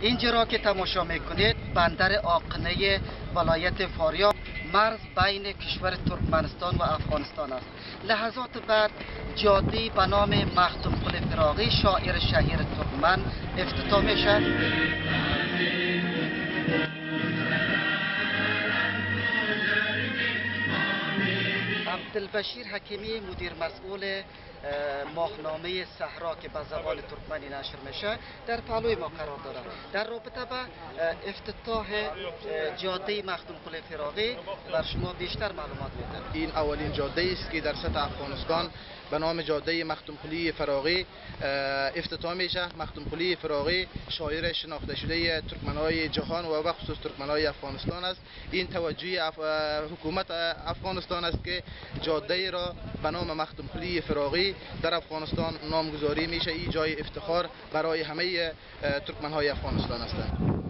اینجا را که تماشا میکنید بندر آقنه ولایت فاریاب مرز بین کشور ترکمنستان و افغانستان است. لحظات بعد جاده به نام مختوم قلی فراغی شاعر شهیر ترکمن افتتاح میشه. عبدالبشیر حکیمی مدیر مسئول ماهنامه صحرا که به زبان ترکمنی نشر میشه در پهلوی ما قرار داره. در رابطه با افتتاح جاده مختوم قلی فراغی بر شما بیشتر معلومات میده. این اولین جاده است که در سطح افغانستان به نام جاده مختوم قلی فراغی افتتاح میشه. مختوم قلی فراغی شاعر شناخته شده ترکمنای جهان و به خصوص ترکمنای افغانستان است. این توجه حکومت افغانستان است که جاده را به نام مختوم قلی فراغی در افغانستان نامگذاری میشه. این جای افتخار برای همه ترکمنهای افغانستان است.